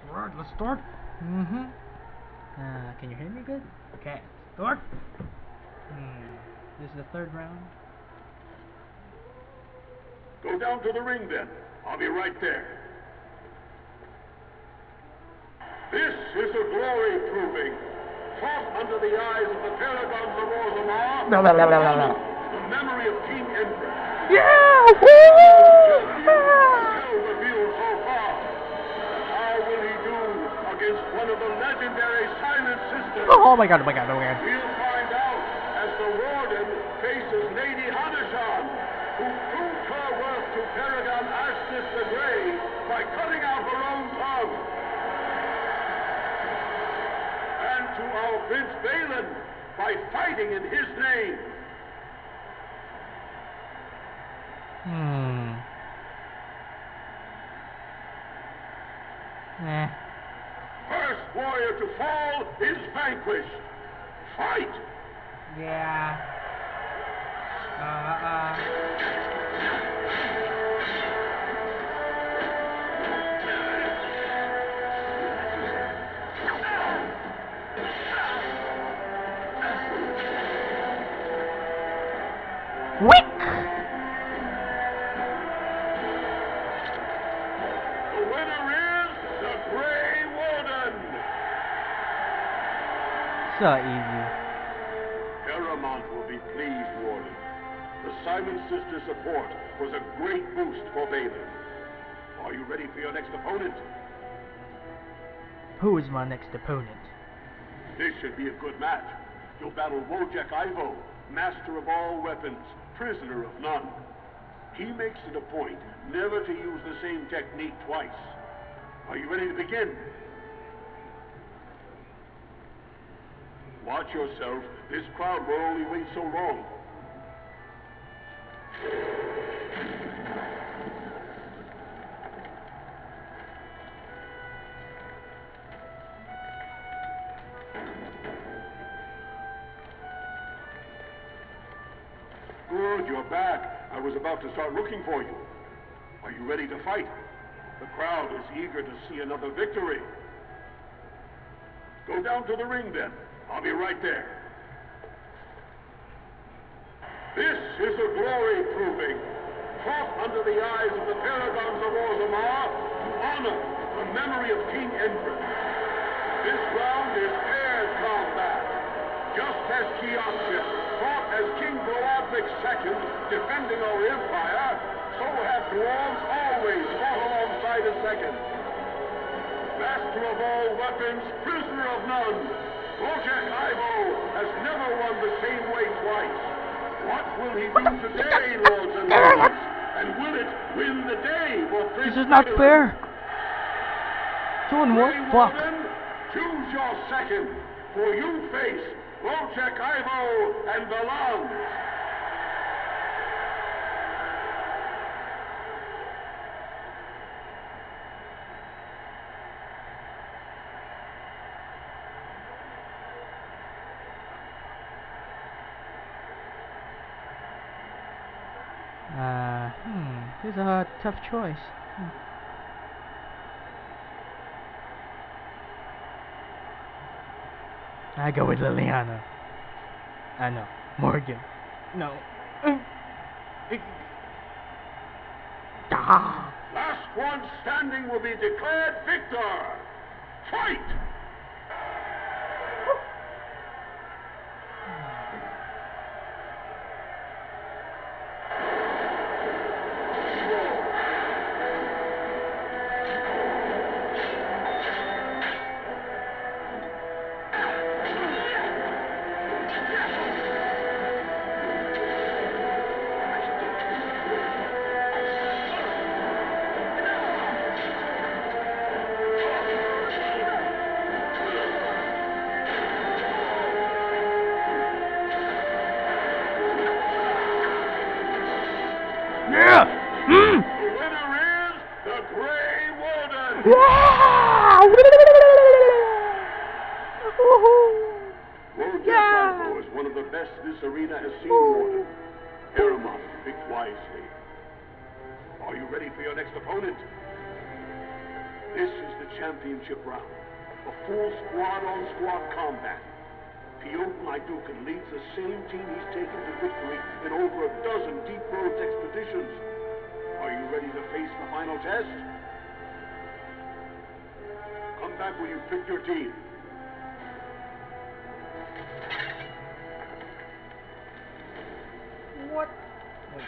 Alright, let's start. Can you hear me good? Okay, start. This is the third round. Go down to the ring then. I'll be right there. This is a glory proving. Fought under the eyes of the paragons of Orzammar. The memory of King Emperor. Yeah! The field so far. How will he do against one of the legendary Silent Sisters? Oh my god, oh my god, oh my god. We'll find out as the Warden faces Lady Hadashan, who proved her worth to Paragon Ashtis the Grey by cutting out her own tongue. And to our Prince Balin by fighting in his name. First warrior to fall is vanquished. Fight! Yeah. Wick! The winner is the Grey Warden. So easy. Paramount will be pleased, Warden. The Silent Sister support was a great boost for Balin. Are you ready for your next opponent? Who is my next opponent? This should be a good match. You'll battle Wojak Ivo, master of all weapons, prisoner of none. He makes it a point never to use the same technique twice. Are you ready to begin? Watch yourself. This crowd will only wait so long. Good, you're back. I was about to start looking for you. Are you ready to fight? The crowd is eager to see another victory. Go down to the ring then. I'll be right there. This is a glory proving. Fought under the eyes of the paragons of Orzammar to honor the memory of King Emperor. This round is paired combat. Just as Kiaksha fought as King Bloodwick II, defending our empire, so have dwarves always fought alongside a second. Master of all weapons, prisoner of none, Wojak Ivo has never won the same way twice. What will he do today, lords and ladies? And will it win the day for Prince This is not Balin? fair. Doing what? Grey Fuck. Warden, choose your second, for you face Wojak Ivo and Valance. This is a tough choice. I go with Liliana. I know. Morgan. No. Last one standing will be declared victor. Fight! Yeah! The winner is the Grey Warden! Wojak Ivo is one of the best this arena has seen, Warden. Paramount, pick wisely. Are you ready for your next opponent? This is the championship round. A full squad-on-squad combat. Piotr Naidukin leads the same team he's taken to victory in over a dozen deep roads expeditions. Are you ready to face the final test? Come back when you pick your team. What? Wait.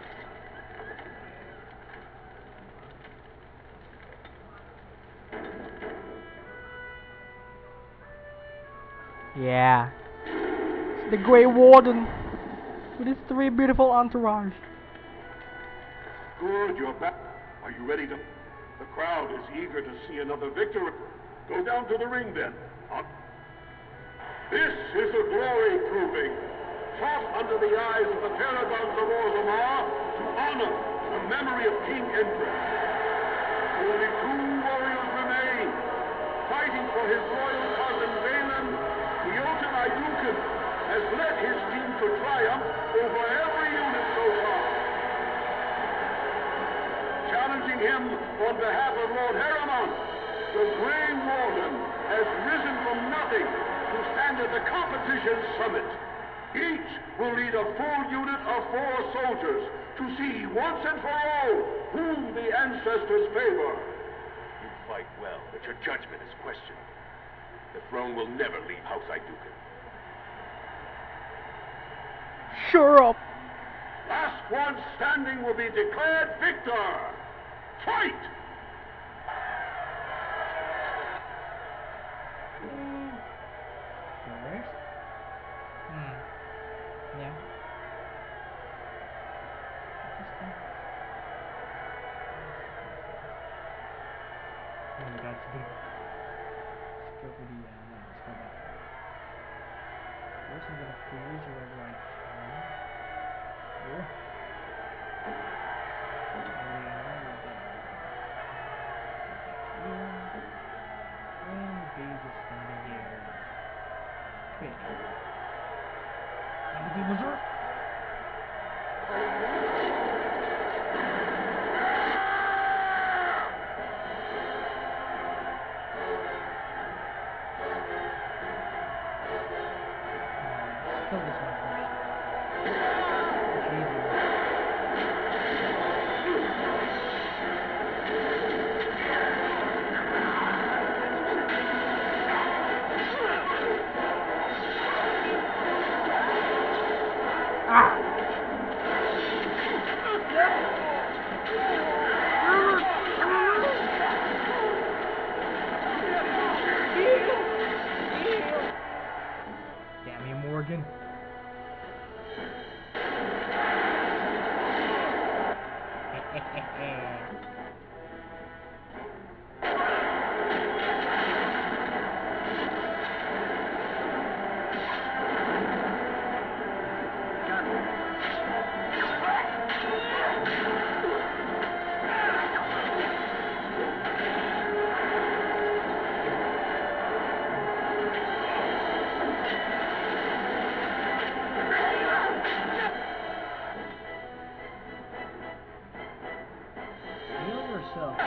Yeah. It's the Grey Warden with his 3 beautiful entourage. Good, you're back. Are you ready to... The crowd is eager to see another victory. Go down to the ring then. This is a glory proving. Fought under the eyes of the paragons of Orzammar to honor the memory of King Empress. Only 2 warriors remain. Fighting for his royal cousin Valen, Piotr Naidukin has led his team to triumph over every unit so far. Challenging him on behalf of Lord Harriman, the Grey Warden has risen from nothing to stand at the competition summit. Each will lead a full unit of 4 soldiers to see once and for all whom the ancestors favor. You fight well, but your judgment is questioned. The throne will never leave House Naidukin. Sure up. Last one standing will be declared victor. Fight! First? Yeah. Oh my god, it's big. Let's go for the, no, let's go back. First I'm gonna freeze your right here. And the base is standing here. Wait. And the game was up. Kill this one first. It's easier. Damn you, Morgan. Heal yourself.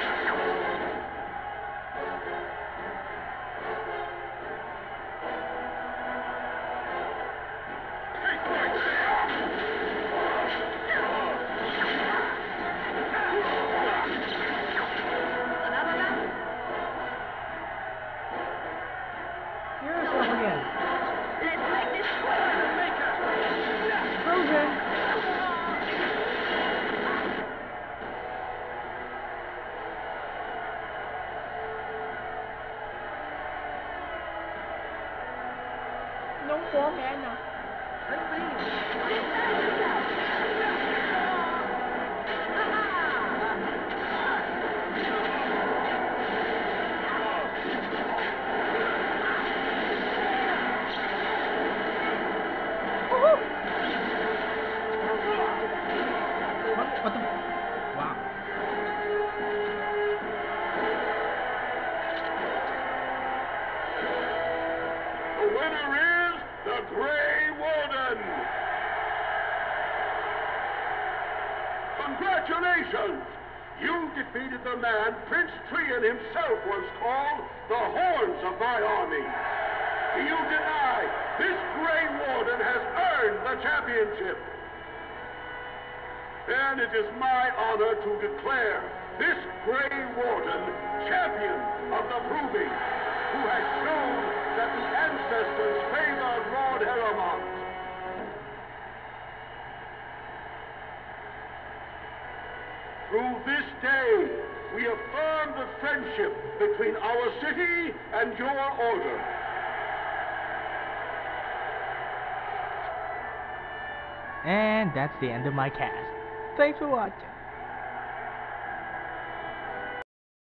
Heal yourself again. Frozen. No more mana. What the? Wow. The winner is the Grey Warden. Congratulations! You defeated the man Prince Trian himself once called the horns of my army. You deny this Grey Warden has earned the championship. And it is my honor to declare this Grey Warden champion of the proving, who has shown that the ancestors favor Lord Heremont. Through this day, we affirm the friendship between our city and your order. And that's the end of my cast. Thanks for watching.